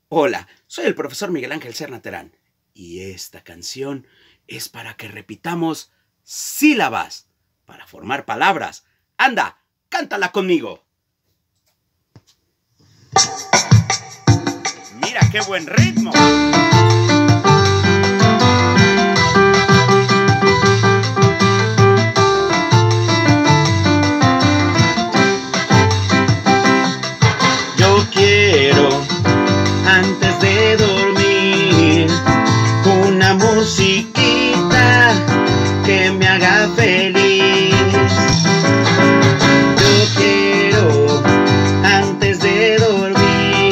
Hola, soy el profesor Miguel Ángel Serna Terán y esta canción es para que repitamos sílabas para formar palabras. ¡Anda, cántala conmigo! ¡Mira qué buen ritmo! Yo quiero, antes de dormir, una musiquita que me haga feliz. Yo quiero, antes de dormir,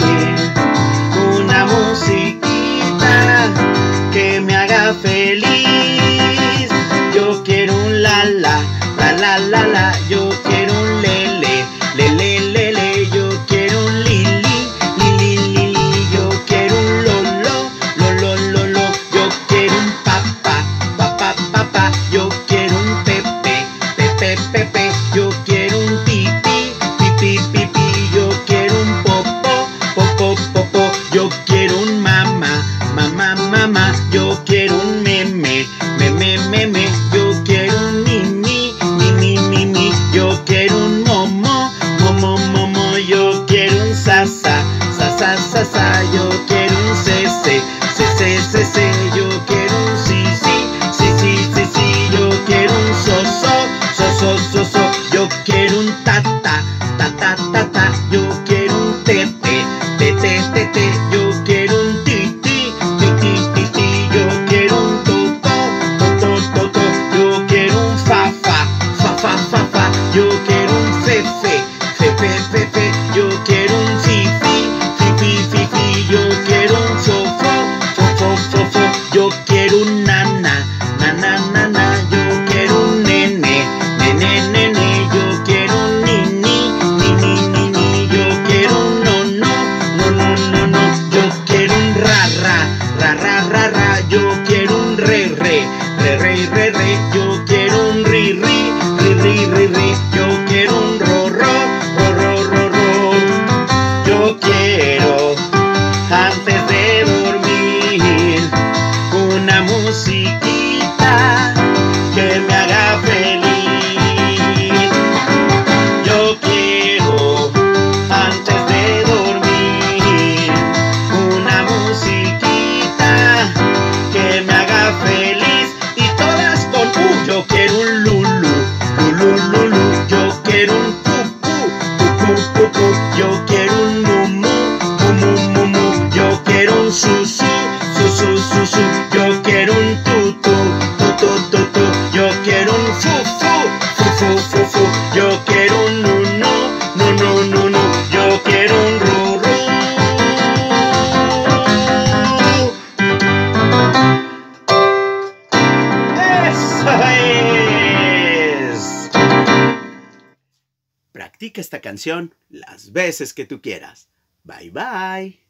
una musiquita que me haga feliz. Yo quiero un la la, la la la la. Yo quiero un lele, lele lele. Yo quiero un lili, lili lili. Yo quiero un lolo, lolo lolo. Yo quiero un papá, papá papá. Yo quiero un pepe, pepe pepe. Yo quiero un pipí, pipí pipí. Yo quiero un popo, popo popo. Yo quiero un mamá, mamá mamá. Yo quiero un meme, meme meme. Yo quiero un mimi, mimi mimi. Yo quiero un momo, momo momo. Yo quiero un sasa, sasa sasa. Yo quiero un cece, cece cece. Yo quiero un sí sí, sí sí sí sí. Yo quiero un soso, soso soso. Yo quiero un tata, tata tata. Yo quiero un tete, tete tete. Yo quiero un titi, titi titi. Yo quiero un toto, toto toto. Yo quiero un fa fa, fa fa fa fa. Yo quiero un fefe, fefe fefe. Yo quiero un fifi, fifi fifi. Yo quiero un fofo, fofo fofo. Yo quiero un nana, nana nana. Yo quiero un nene, nene nene. Yo quiero un nini, nini nini. Yo quiero un no no, no no no no. Yo quiero un ra ra, ra ra ra ra. Yo quiero un re re, re re re re. Yo quiero un ri ri, ri ri ri ri. Yo quiero un ro ro, ro ro ro ro. Yo quiero, antes de dormir, una musiquita que me haga feliz. Yo quiero, antes de dormir, una musiquita que me haga feliz. Y todas con yo quiero un lulu, lulu lulu. Yo quiero un cucú, cucú cucú. Yo quiero un mumu, mumu mumu. Yo quiero un susu, susu susu. Yo quiero un tutu, tutu tutu. Yo quiero un fufu, fufu fufu. Yo quiero un nunu, nunu nunu. Yo quiero un ruru. ¡Eso es! Practica esta canción las veces que tú quieras. Bye bye.